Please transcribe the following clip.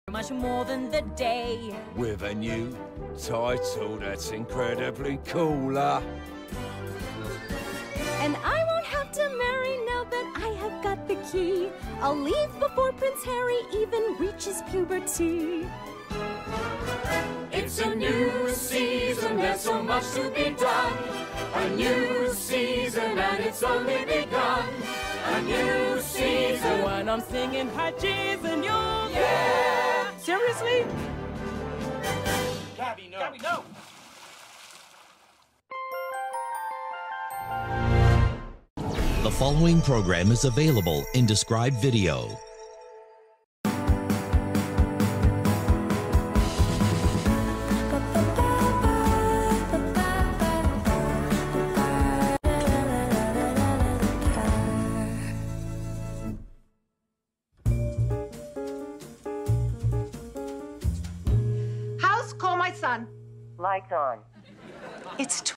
much more than the day. With a new title that's incredibly cooler. And I won't have to marry now that I have got the key. I'll leave before Prince Harry even reaches puberty. It's a new season, there's so much to be done. A new season and it's only begun. A new season. When I'm singing high G's and you. Yeah! Seriously? Gabby, no. Gabby, no! The following program is available in described video. House, call my son. Lights on. It's